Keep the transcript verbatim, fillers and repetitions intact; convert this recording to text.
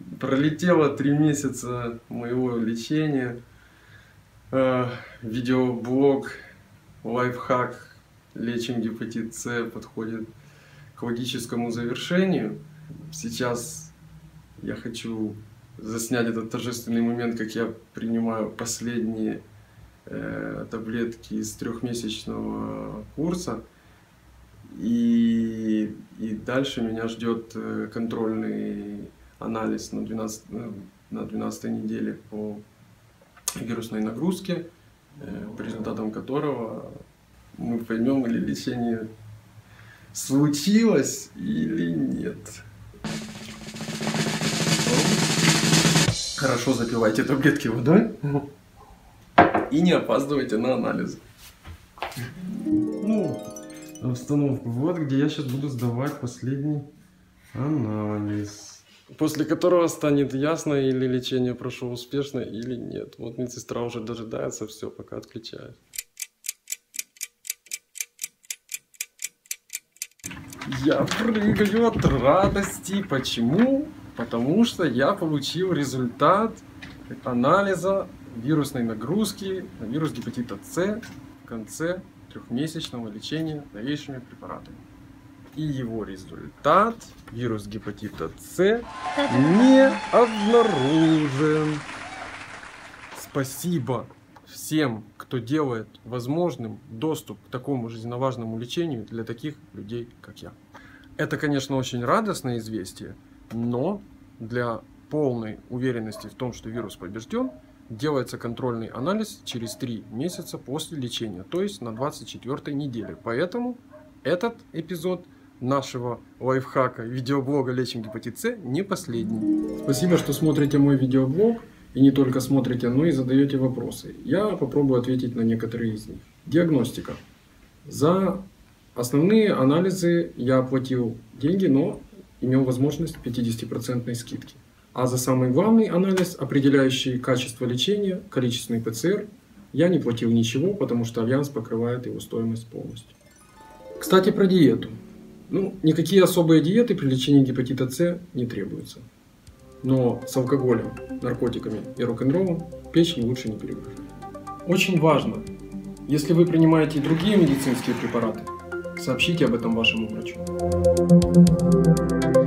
Пролетело три месяца моего лечения. Видеоблог, лайфхак, лечим гепатит С подходит к логическому завершению. Сейчас я хочу заснять этот торжественный момент, как я принимаю последние э, таблетки из трехмесячного курса. И, и дальше меня ждет контрольный анализ на двенадцатой неделе по вирусной нагрузке, по результатам которого мы поймем, или лечение случилось или нет. Хорошо запивайте таблетки водой и не опаздывайте на анализы. Ну, обстановку. Вот где я сейчас буду сдавать последний анализ, после которого станет ясно, или лечение прошло успешно, или нет. Вот медсестра уже дожидается, все, пока отключает. Я прыгаю от радости. Почему? Потому что я получил результат анализа вирусной нагрузки на вирус гепатита С в конце трехмесячного лечения новейшими препаратами. И его результат, вирус гепатита С, не обнаружен. Спасибо всем, кто делает возможным доступ к такому жизненно важному лечению для таких людей, как я. Это, конечно, очень радостное известие, но для полной уверенности в том, что вирус побежден, делается контрольный анализ через три месяца после лечения, то есть на двадцать четвёртой неделе. Поэтому этот эпизод нашего лайфхака, видеоблога «Лечим гепатит С» не последний. Спасибо, что смотрите мой видеоблог, и не только смотрите, но и задаете вопросы. Я попробую ответить на некоторые из них. Диагностика. За основные анализы я оплатил деньги, но имел возможность пятидесятипроцентной скидки. А за самый главный анализ, определяющий качество лечения, количественный ПЦР, я не платил ничего, потому что Альянс покрывает его стоимость полностью. Кстати, про диету. Ну, никакие особые диеты при лечении гепатита С не требуются. Но с алкоголем, наркотиками и рок-н-роллом печень лучше не перегружать. Очень важно, если вы принимаете и другие медицинские препараты, сообщите об этом вашему врачу.